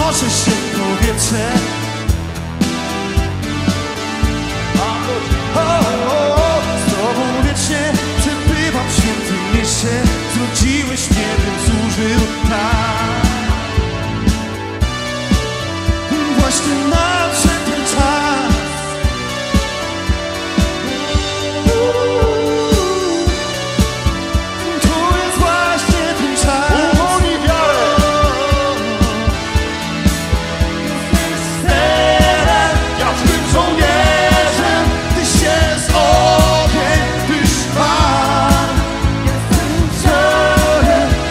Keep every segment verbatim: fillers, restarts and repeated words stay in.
unoszę się w powietrze. O, o, o, z Tobą wiecznie przebywam w świętym mieście. Znudziłeś mnie, bym służył tak. Właśnie nadszedł ten czas. To jest właśnie ten czas. Uwolnij wiarę. Sterem, ja twym żołnierzem. Tyś jest ogień, tyś Pan. Jestem żołnierzem,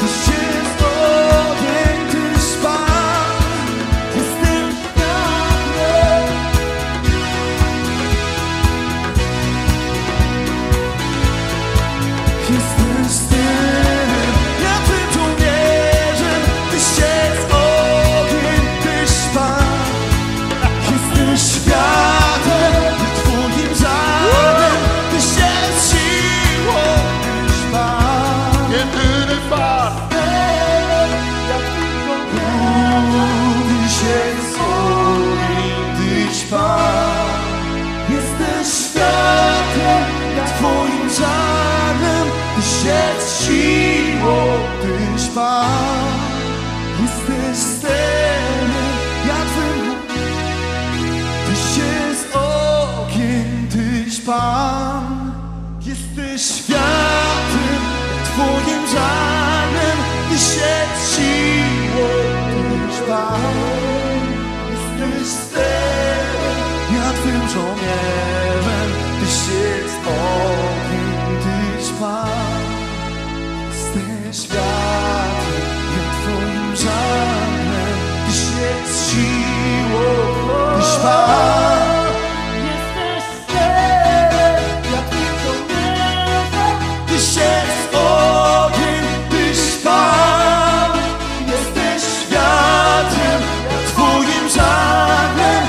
Tyś jest ogień, Tyś Pan. Jestem wiatrem. Jesteś tym, ja Twym żołnierzem. Tyś jest ogień, Tyś Pan. Jesteś światem, Twoim żarem. Tyś jest siłą, Tyś Pan. Jedyny Pan. Tyś jest ogień, Tyś Pan. Jesteś światem, Twoim żarem. Tyś jest siłą, Tyś Pan. Jesteś stelem, ja Twym. Tyś jest ogień, Tyś Pan. Jesteś światem, Twoim żarem. Tyś jest siłą, Tyś Pan. Jesteś stelem, ja Twym żołnierzem. Tyś jest ogień, Tyś Pan. Jesteś światem, ja Twoim żarem. Tyś jest siłą, Tyś Pan. Jesteś stelem, ja Twym żołnierzem. Tyś jest ogień, Tyś Pan. Jesteś światem, ja Twoim żarem.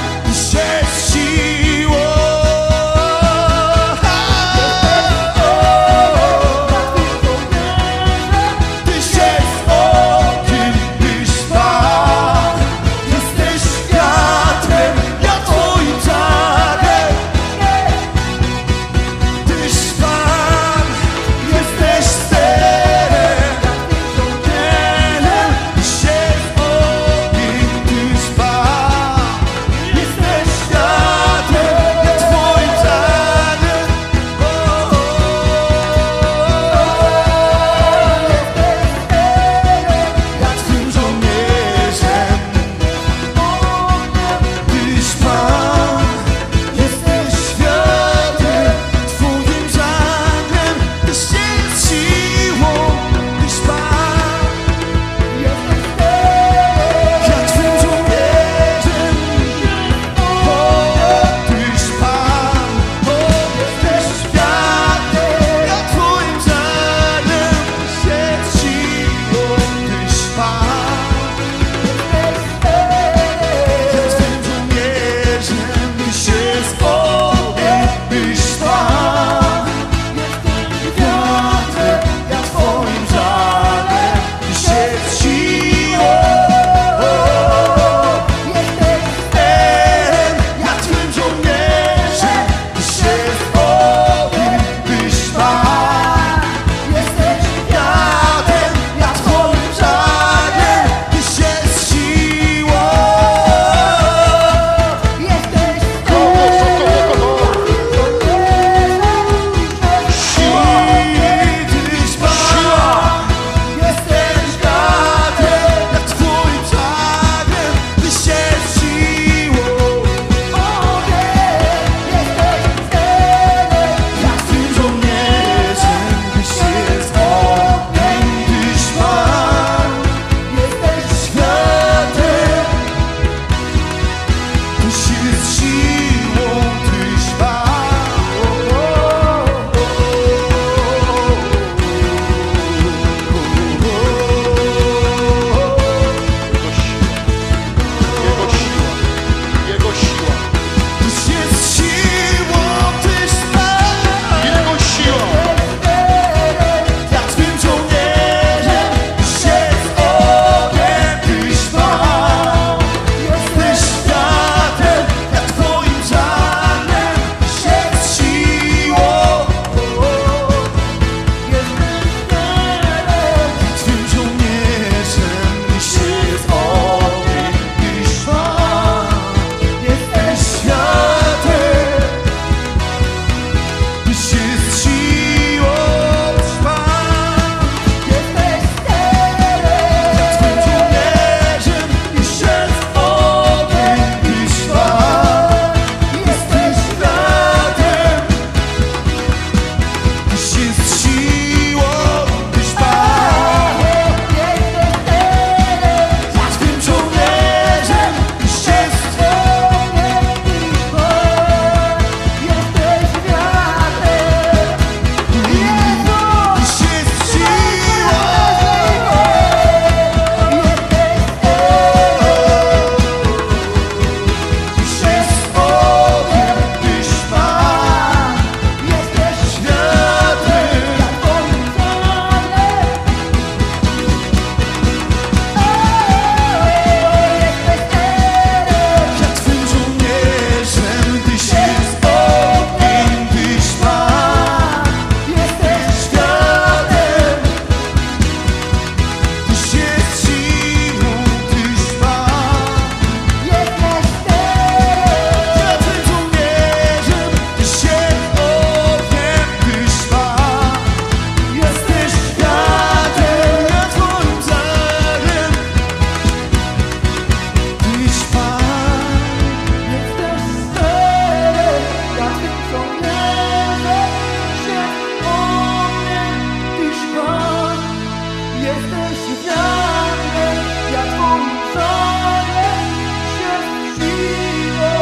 wiatrem, ja Twoim żaglem, jest siłą.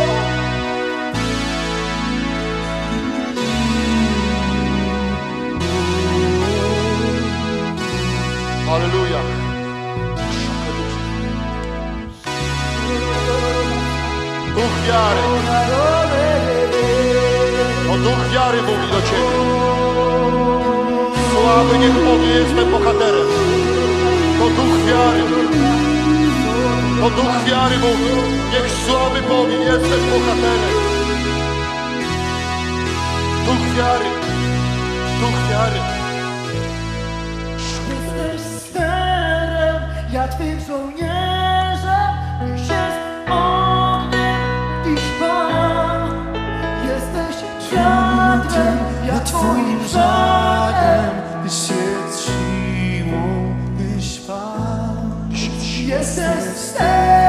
Halleluja. Duch wiary. O duch wiary mówi do Ciebie. Słaby niech powie, jestem bohaterem. To duch wiary. To duch wiary mówi. Niech słaby powie, jestem bohaterem. Duch wiary. Duch wiary. Jesteś sterem, ja Twym żołnierzem, Tyś jest ogniem, Tyś Pan. Jesteś wiatrem, ja Twoim żaglem, Tyś jest siłą, Tyś Pan. jesteś sterem.